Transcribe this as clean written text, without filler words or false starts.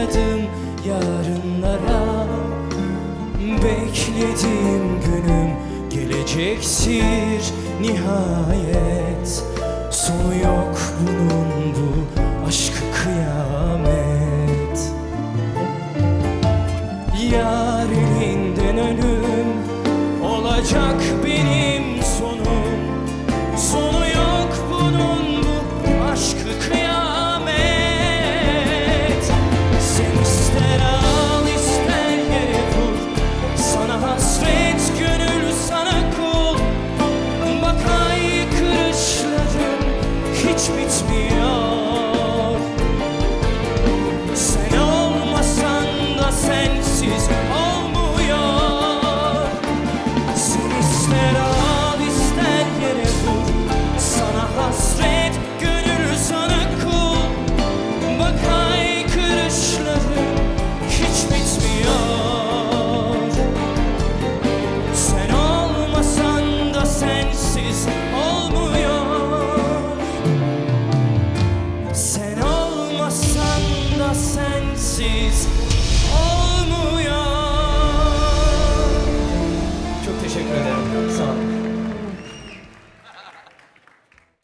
başladım yarınlara. Beklediğim günüm gelecektir nihayet. Sonu yok bunun, bu aşk kıyamet. Yar elinden ölüm olacak benim sonum. Sonu yok bunun, bu aşk kıyamet. Sen ister al ister yere vur, sana hasret gönül sana kul. Bak haykırışlarım hiç bitmiyor. Sen olmasan da sensiz olmuyor. Sen ister al ister yere vur, sana hasret gönül sana kul. Bak haykırışlarım hiç bitmiyor. Sen olmasan da sensiz olmuyor. Sen olmasan da sensiz olmuyor. Çok teşekkür ederim. Sağ olun.